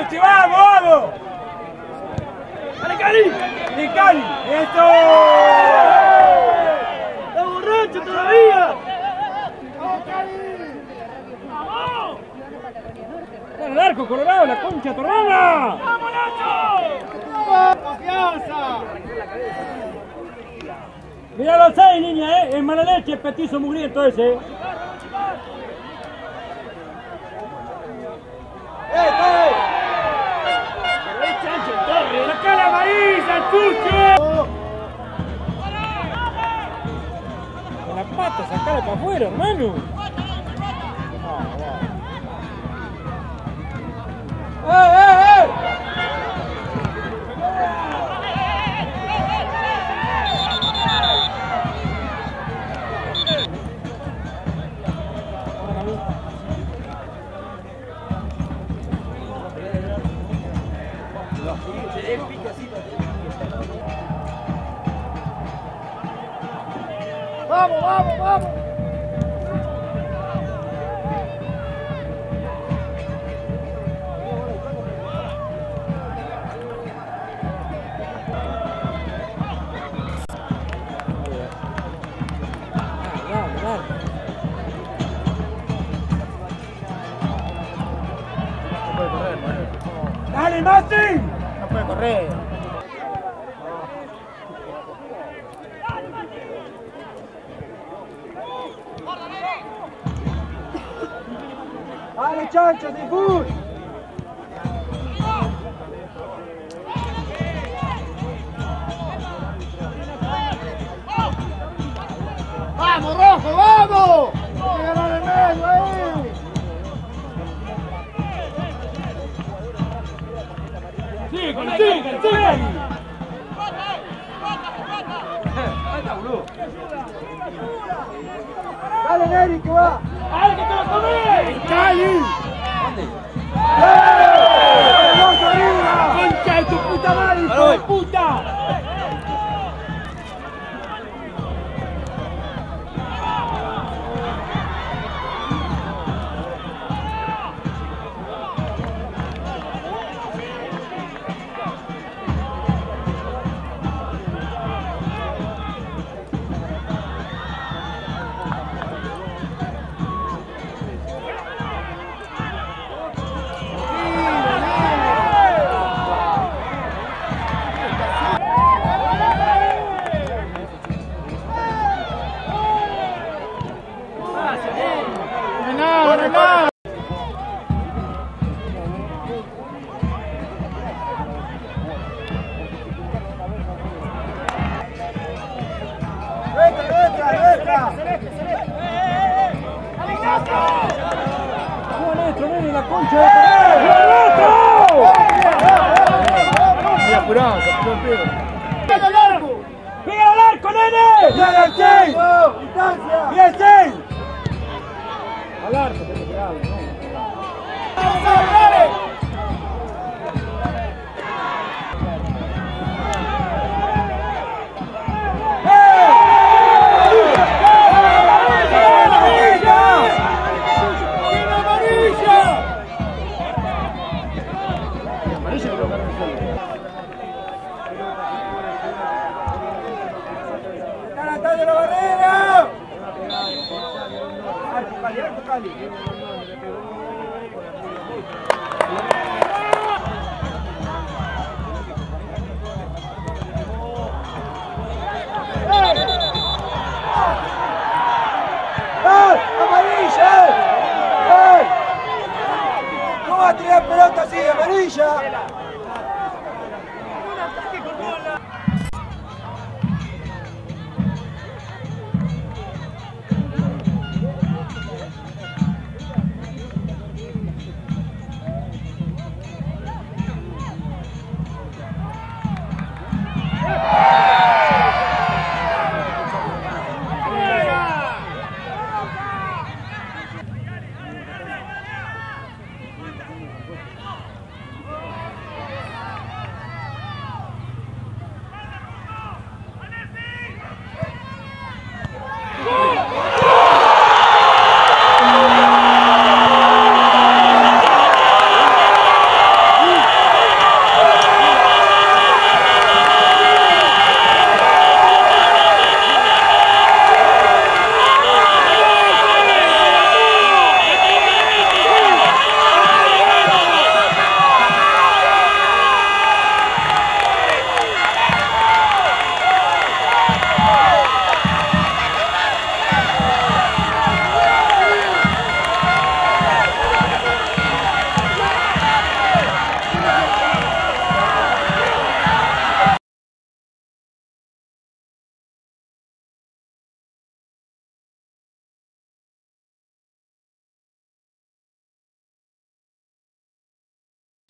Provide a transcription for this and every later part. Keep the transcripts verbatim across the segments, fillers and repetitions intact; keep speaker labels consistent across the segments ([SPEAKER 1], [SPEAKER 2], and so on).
[SPEAKER 1] Puchi, vamos, vamos.
[SPEAKER 2] ¡Dale, Cali!
[SPEAKER 1] ¡De Cali! ¡Eso!
[SPEAKER 2] ¡Está borracho todavía!
[SPEAKER 1] ¡Vamos, Cali!
[SPEAKER 2] ¡Vamos!
[SPEAKER 3] ¡Dale al arco, Colorado, la concha de tu hermana!
[SPEAKER 2] ¡Vamos, Nacho!
[SPEAKER 1] ¡Confianza!
[SPEAKER 3] Mirá los seis, niña, eh. Es mala leche, el petizo mugriento ese.
[SPEAKER 1] ¡Eh, eh!
[SPEAKER 2] ¡El chancho Torre! ¡Sacá la amarilla, sucio!
[SPEAKER 3] Con la pata, sacala para afuera, hermano.
[SPEAKER 1] ¡Eh, eh, eh! ¡Vamos, vamos, vamos! ¡Dale, Mati!
[SPEAKER 3] No puede correr.
[SPEAKER 1] ¡Dale, chancho, de fútbol! ¡Vamos, Rojo, vamos! ¡Hay que ganar el medio ahí!
[SPEAKER 2] ¡Sigan, sigan, sigan!
[SPEAKER 1] ¡Dale, Neri, que va!
[SPEAKER 2] ¡Ay, que te lo comés!
[SPEAKER 1] ¡Cali!
[SPEAKER 2] ¡Concha de tu puta madre, hijo de puta!
[SPEAKER 3] ¡Juan esto, nene, la concha de tu hermana!
[SPEAKER 1] ¡Mira, apurado, se apuró el pelo!
[SPEAKER 2] ¡Pega al arco!
[SPEAKER 3] ¡Pega al arco, nene!
[SPEAKER 1] ¡Dale, el seis! ¡Distancia! ¡Y el seis!
[SPEAKER 3] Al arco, te he pegado, ¿no?
[SPEAKER 2] ¡Dale!
[SPEAKER 1] ¡Están atando la barrera! ¡Arco, Cali, arco, Cali! ¡Eh! ¡Amarilla! ¡Eh! ¿Cómo va a tirar pelota así, amarilla?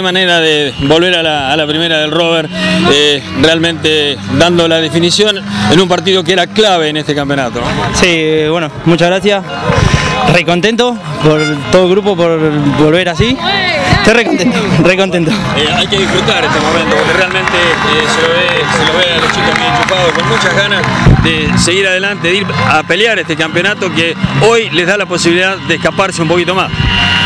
[SPEAKER 4] manera de volver a la, a la primera del Rover, eh, realmente dando la definición en un partido que era clave en este campeonato.
[SPEAKER 5] Sí, bueno, muchas gracias. Re contento por todo el grupo por volver así. Estoy re contento, re contento.
[SPEAKER 4] Eh, hay que disfrutar este momento porque realmente eh, se, lo ve, se lo ve a los chicos muy enchufados, con muchas ganas de seguir adelante, de ir a pelear este campeonato que hoy les da la posibilidad de escaparse un poquito más.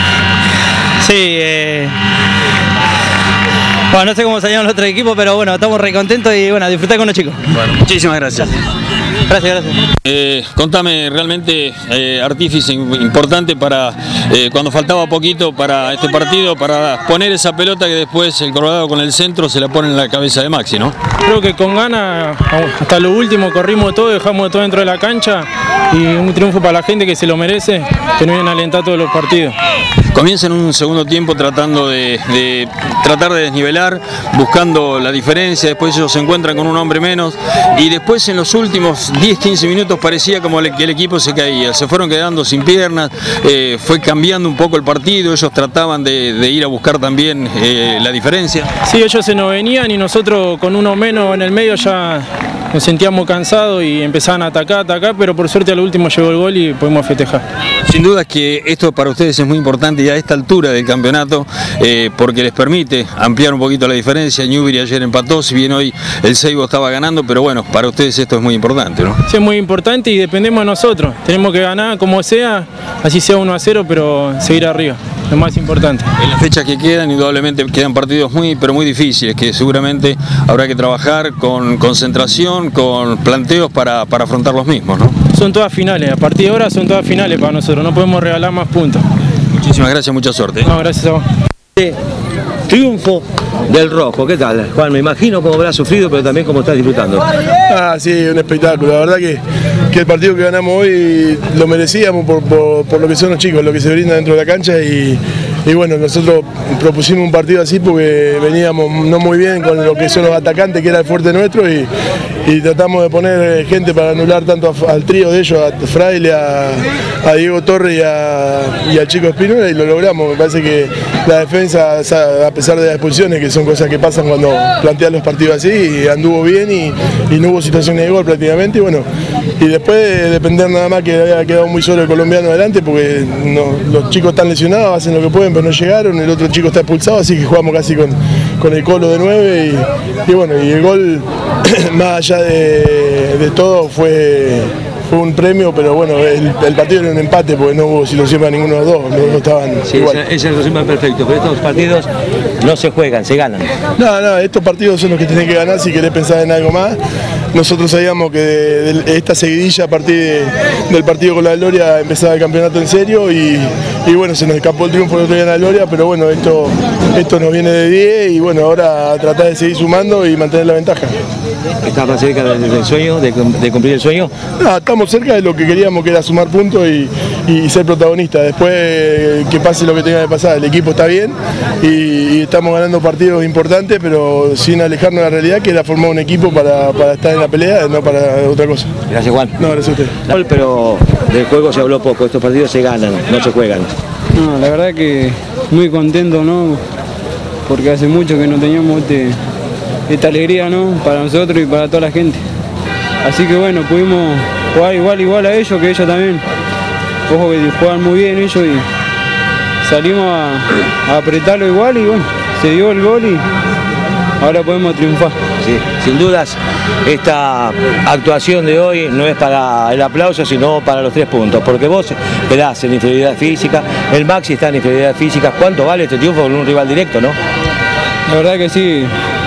[SPEAKER 5] Sí, eh... bueno, no sé cómo salieron los otros equipos, pero bueno, estamos re contentos y bueno, a disfrutar con los chicos.
[SPEAKER 4] Bueno, muchísimas gracias.
[SPEAKER 5] Gracias, gracias.
[SPEAKER 4] Eh, contame, realmente eh, artífice importante para eh, cuando faltaba poquito para este partido, para poner esa pelota que después el Colorado con el centro se la pone en la cabeza de Maxi, ¿no?
[SPEAKER 6] Creo que con ganas, hasta lo último corrimos todo, dejamos todo dentro de la cancha y un triunfo para la gente que se lo merece, que nos vienen a alentar todos los partidos.
[SPEAKER 4] Comienza en un segundo tiempo tratando de, de tratar de desnivelar, buscando la diferencia, después ellos se encuentran con un hombre menos y después en los últimos diez quince minutos parecía como que el equipo se caía, se fueron quedando sin piernas, eh, fue cambiando un poco el partido, ellos trataban de, de ir a buscar también eh, la diferencia.
[SPEAKER 6] Sí, ellos se nos venían y nosotros con uno menos en el medio ya nos sentíamos cansados y empezaban a atacar, atacar, pero por suerte al último llegó el gol y pudimos festejar.
[SPEAKER 4] Sin duda que esto para ustedes es muy importante y a esta altura del campeonato eh, porque les permite ampliar un poquito la diferencia. Newbery ayer empató, si bien hoy el Seibo estaba ganando, pero bueno, para ustedes esto es muy importante, ¿no?
[SPEAKER 6] Sí, es muy importante y dependemos de nosotros. Tenemos que ganar como sea, así sea uno a cero, pero seguir arriba, lo más importante.
[SPEAKER 4] En las fechas que quedan, indudablemente quedan partidos muy, pero muy difíciles, que seguramente habrá que trabajar con concentración, con planteos para, para afrontar los mismos, ¿no?
[SPEAKER 6] Son todas finales, a partir de ahora son todas finales para nosotros, no podemos regalar más puntos.
[SPEAKER 4] Muchísimas gracias, mucha suerte.
[SPEAKER 6] No, gracias a vos.
[SPEAKER 7] Triunfo del Rojo, ¿qué tal? Juan, me imagino cómo habrá sufrido, pero también cómo estás disfrutando.
[SPEAKER 8] Ah, sí, un espectáculo. La verdad que, que el partido que ganamos hoy lo merecíamos por, por, por lo que son los chicos, lo que se brinda dentro de la cancha y, y bueno, nosotros propusimos un partido así porque veníamos no muy bien con lo que son los atacantes, que era el fuerte nuestro y, y tratamos de poner gente para anular tanto a, al trío de ellos, a Fraile, a, a Diego Torres y, a, y al Chico Espínola y lo logramos. Me parece que la defensa, a pesar de las expulsiones, que son cosas que pasan cuando plantean los partidos así, y anduvo bien y, y no hubo situaciones de gol prácticamente y bueno, y después de depender nada más que había quedado muy solo el colombiano adelante porque no, los chicos están lesionados, hacen lo que pueden pero no llegaron, el otro chico está expulsado, así que jugamos casi con, con el Colo de nueve y, y bueno, y el gol más allá de, de todo fue... Fue un premio, pero bueno, el, el partido era un empate porque no hubo situación para ninguno de los dos, los dos estaban
[SPEAKER 7] sí,
[SPEAKER 8] igual.
[SPEAKER 7] Ese es el resumen perfecto, pero estos partidos no se juegan, se ganan.
[SPEAKER 8] No, no, estos partidos son los que tienen que ganar si querés pensar en algo más. Nosotros sabíamos que de, de esta seguidilla a partir de, del partido con la Gloria empezaba el campeonato en serio y, y bueno, se nos escapó el triunfo el otro día en la Gloria, pero bueno, esto, esto nos viene de diez y bueno, ahora a tratar de seguir sumando y mantener la ventaja.
[SPEAKER 7] ¿Estás más cerca del, del sueño, de, de cumplir el sueño?
[SPEAKER 8] No, estamos cerca de lo que queríamos, que era sumar puntos y, y ser protagonistas. Después que pase lo que tenga que pasar, el equipo está bien y, y estamos ganando partidos importantes, pero sin alejarnos de la realidad, que era formar un equipo para, para estar en la pelea, no para otra cosa.
[SPEAKER 7] Gracias, Juan.
[SPEAKER 8] No, gracias a usted.
[SPEAKER 7] Pero del juego se habló poco, estos partidos se ganan, no se juegan.
[SPEAKER 9] No, la verdad que muy contento, ¿no? Porque hace mucho que no teníamos este, esta alegría, ¿no? Para nosotros y para toda la gente. Así que bueno, pudimos jugar igual igual a ellos, que ellos también. Ojo que juegan muy bien ellos y salimos a, a apretarlo igual y bueno, se dio el gol y ahora podemos triunfar.
[SPEAKER 7] Sí, sin dudas, esta actuación de hoy no es para el aplauso, sino para los tres puntos, porque vos quedás en inferioridad física, el Maxi está en inferioridad física. ¿Cuánto vale este triunfo con un rival directo, no?
[SPEAKER 9] La verdad que sí.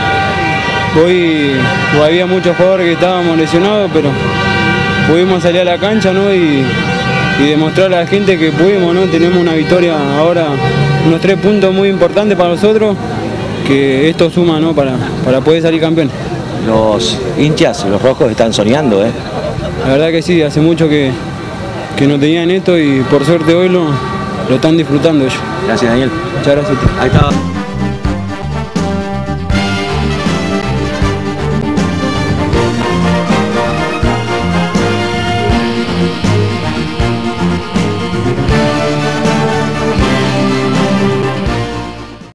[SPEAKER 9] Hoy había muchos jugadores que estábamos lesionados, pero pudimos salir a la cancha, ¿no? y, y demostrar a la gente que pudimos, ¿no? Tenemos una victoria ahora, unos tres puntos muy importantes para nosotros, que esto suma, ¿no? para, para poder salir campeón.
[SPEAKER 7] Los hinchas, los rojos, están soñando, ¿eh?
[SPEAKER 9] La verdad que sí, hace mucho que, que no tenían esto y por suerte hoy lo, lo están disfrutando ellos.
[SPEAKER 7] Gracias, Daniel.
[SPEAKER 9] Muchas gracias a ti.
[SPEAKER 7] Ahí está.